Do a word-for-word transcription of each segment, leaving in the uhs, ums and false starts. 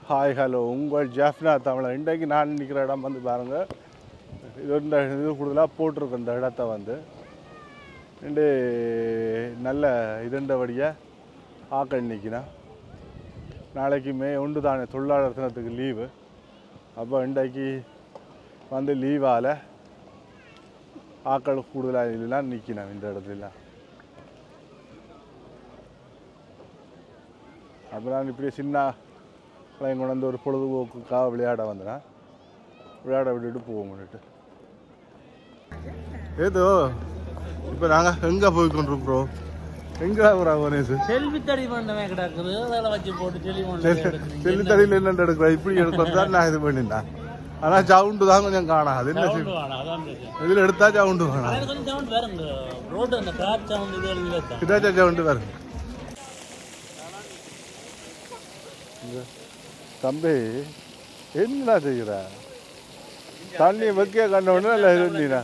Hi hello உங்கள் ஜாஃப்னா தமிழ். இன்றைக்கு நான் நிற்கிற இடம் வந்து பாருங்கள், இது இந்த இது கூடுதலாக போட்டிருக்கு இந்த இடத்த வந்து ரெண்டு நல்ல இதுண்டபடியாக ஆக்கள் நிற்கினா. நாளைக்கு மே ஒன்று தானே தொழிலாளர் தினத்துக்கு லீவு. அப்போ இன்றைக்கு வந்து லீவால் ஆக்கள் கூடுதலாக இதெல்லாம் நிற்கினேன் இந்த இடத்துல. அப்போ நான் இப்படி சின்ன பிள்ளைங்க கொண்டு வந்து ஒரு பொழுதுபோக்குக்காக விளையாட வந்தேன், விளையாட விட்டுட்டு போவோம்னுட்டு. ஏதோ இப்போ நாங்கள் எங்கே போய் கொண்டிருக்கிறோம்? எங்கே போகிறோம்? செல்வித்தடி பண்ணவே கிடக்குது, அதில் வச்சு போட்டு செல்வி செல்வித்தடியில் என்னென்னு எடுக்கிறேன் இப்படி எடுக்கிறது தான் நான் இது பண்ணியிருந்தேன். ஆனால் சவுண்டு தான் கொஞ்சம் காணாது. என்ன இதில் எடுத்தா சவுண்டு வேணாம், இதாச்சும் சவுண்டு வேறு. தம்பி என்ன செய்கிற? தண்ணி வைக்க கண்டவுடனே இல்லை இருந்தீனா.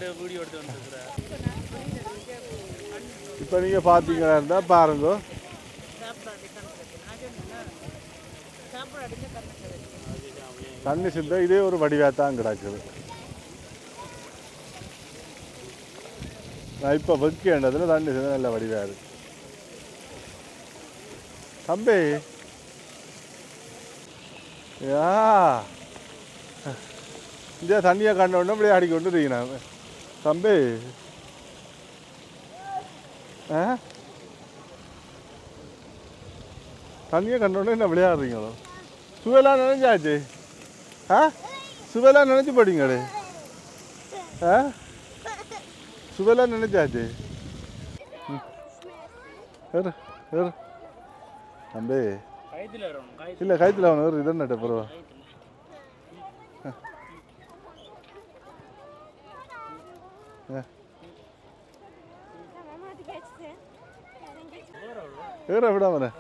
இப்போ நீங்கள் பார்த்தீங்கன்னா இருந்தால் பாருங்க, தண்ணி சிந்த இதே ஒரு வடிவாக தான் கிடக்குது. நான் இப்போ வைக்கேண்டதில் தண்ணி சிந்த நல்ல வடிவாக இருக்கு. தம்பி யா இந்த தண்ணியை கண்ட உடனே இப்படியே அடிக்கொண்டு இருக்கீங்க தம்பி. ஆ தண்ணியை கண்ட உடனே என்ன விளையாடுறீங்களோ? சுவையெல்லாம் நினைஞ்சாச்சு. ஆ சுவையெல்லாம் நினைச்சு போட்டீங்களே. ஆ சுவையெல்லாம் நினைச்சாச்சு. ஏறு ஏறு தம்பி. இல்லை கைத்தில் அவன் ஒரு இதன் நட்ட பரவா. ஏற விடாம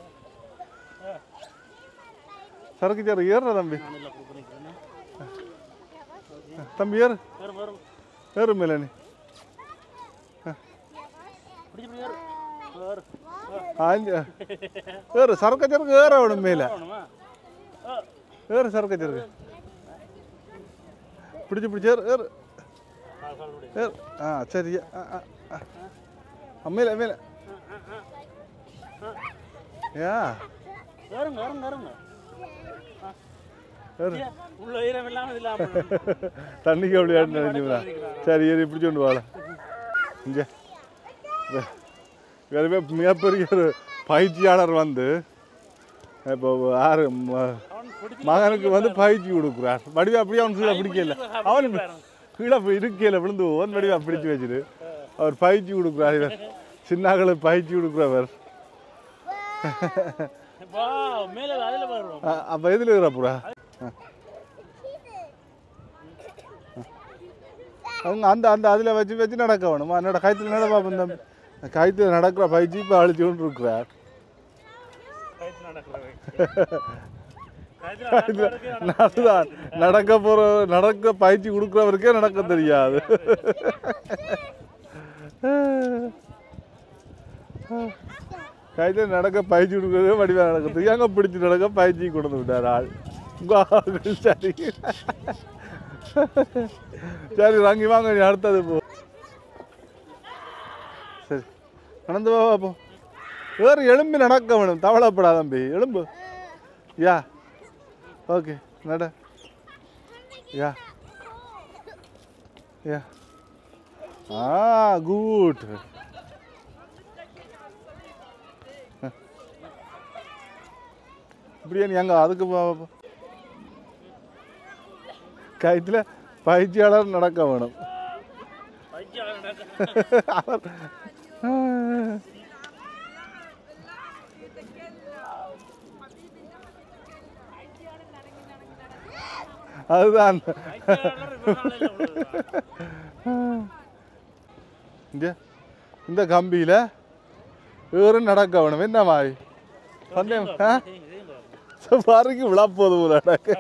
சரக்கு சேர ஏறுற தம்பி. தம்பி ஏறு ஏறு மேல நீ. ஏறு சரக்கு சரக்கு ஏற விடும் மேல. ஏறு சரக்கு சரக்கு பிடிச்சி பிடிச்சி ஏறு ஏறு ஏறு. ஆ சரி மேல மேல. ஏ தண்ணிக்கு அப்படி நினைச்சுங்களா? சரி ஏறி பிடிச்சி கொண்டு வாழ. இங்கே வேறுமே மிகப்பெரிய ஒரு பயிற்சியாளர் வந்து இப்போ யாரு மகனுக்கு வந்து பயிற்சி கொடுக்குறார். வடிவா அப்படியே அவன் கீழே பிடிக்கல, அவன் கீழே இருக்கல விழுந்து ஓன் வடிவா பிடிச்சி வச்சுட்டு அவர் பயிற்சி கொடுக்குறார். இவர் சின்னாக்களுக்கு பயிற்சி கொடுக்குறவர். அப்போ எதில் இருக்கிறப்பா அவங்க அந்த அந்த அதில் வச்சு வச்சு நடக்க வேணுமா? என்னோட கைத்தில் நட பார்ப்போம் தம்பி. கைத்தில் நடக்கிற பயிற்சி இப்போ அழிச்சு கொண்டு இருக்கிறார். அதுதான் நடக்க போகிற நடக்க பயிற்சி கொடுக்குறவருக்கே நடக்க தெரியாது. கைத்தில் நடக்க பயிற்சி கொடுக்குறதே வடிவாக நடக்கிறது. எங்கே பிடிச்சி நடக்க பயிற்சி கொடுத்து விட்டார் ஆள். சரி சரி வாங்கி வாங்க, நீ அடுத்தது போ. சரி நடந்து வா போ. வேறு எலும்பி நடக்க வேணும், தவளப்படா தம்பி. எலும்பு யா ஓகே நட. Yeah yeah ah good. இப்படியே நீ அங்கே அதுக்கு கைத்தில் பயிற்சியாளர் நடக்க வேணும். அதுதான் இங்கே இந்த கம்பியில் வேறு நடக்க வேணும். என்ன மாதிரி சந்தேகம் பாருங்க விழாப்போது போல நடக்க.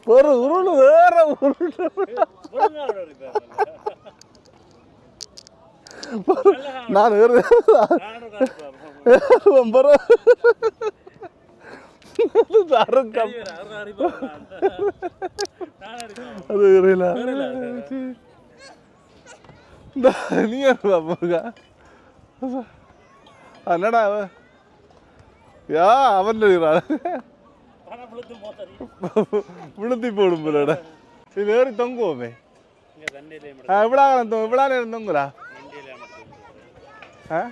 ஒரு உருள் வேற உருள் நான் அது நீ என்னடா யா அவன் விழுத்தி போடும் போலடா இது வேறு தொங்குவோமே இவ்வளோ இவ்வளோ நேரம் தொங்குறா ஆ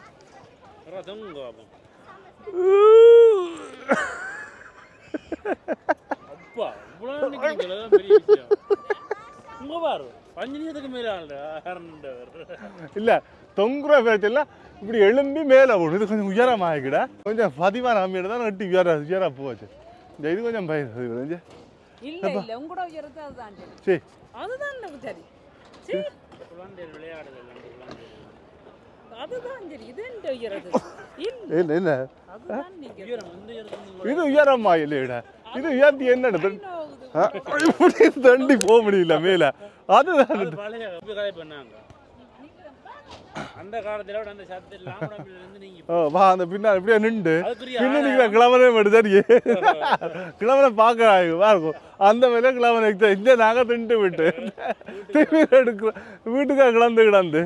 இல்ல தொங்குற பேச்சல இப்படி எழும்பி மேல போடும் இது கொஞ்சம் உயரமாகிக்கிட கொஞ்சம் பதிவான அம்மியிட தான் நட்டு உயர உயரா போச்சு இந்த இது கொஞ்சம் பயிர் கொஞ்சம் இல்ல இல்ல உங்களோட உயரத்தை அதுதான் சரி அதுதான் சரி சரி அதுதான் சரி இது இந்த உயரது இல்ல இல்ல அதுதான் நீங்க இது உயரமா இல்லையடா இது உயர்த்தி என்ன இப்படி தண்டி போக முடியல மேல அதுதான் அந்த காலத்துல அந்த சத்தம் வா அந்த பின்னா இப்படியே நின்று பின்னாடி கிழவனே எடுத்தாடியே கிழவனை பார்க்க இருக்கும் அந்த மேலே கிழவனை இந்த நாங்க திண்டு விட்டு எடுக்கிறோம் வீட்டுக்காக கிளந்து கிடந்து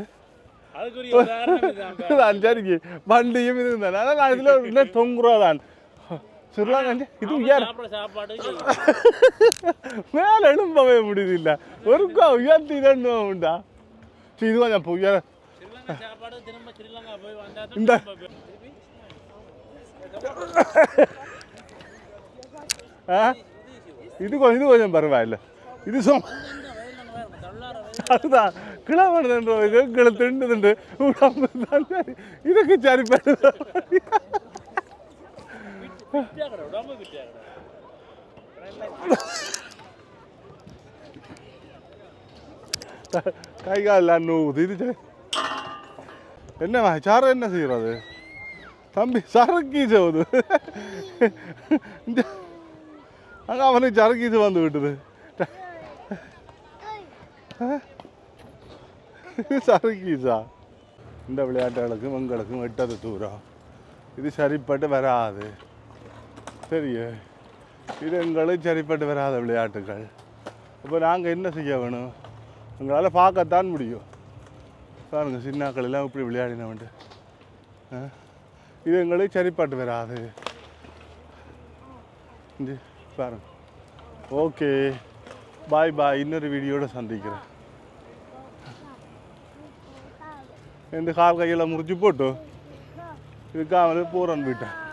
சரிக்கு வண்டியும் இது இருந்தா நான் இதுல தொங்குறதான் சொல்லுவாங்க இது உயர் மேல எழும்பவே முடியுது இல்ல ஒருக்கா உயர்த்தி தான் உண்டா இது கொஞ்சம் உயர இந்த இது கொஞ்சம் இது கொஞ்சம் பரவாயில்ல இது சொல் அதுதான் கிளம்புறது கிள திண்டுதுண்டு இதுக்கு சரி கை கால் நூறு இது என்னவா சாரம் என்ன செய்யறது தம்பி சரக்கீசு போகுது அங்கே அவனுக்கு சரக்கீசு வந்து விட்டுது சரக்கீசா இந்த விளையாட்டுகளுக்கும் எங்களுக்கும் எட்டது தூரம் இது சரிப்பட்டு வராது சரியே இது எங்களுக்கு சரிப்பட்டு வராத விளையாட்டுகள் இப்போ நாங்கள் என்ன செய்ய வேணும் எங்களால் பார்க்கத்தான் முடியும் பாருங்க சின்னாக்கள் எல்லாம் இப்படி விளையாடினவன்ட்டு இது எங்களுக்கு சரிப்பட்டு வராது இந்த பாருங்க ஓகே பாய் பாய் இன்னொரு வீடியோட சந்திக்கிறேன் இந்த கால் கையில் முறிச்சு போட்டு இதுக்காக போகிறேன் வீட்டை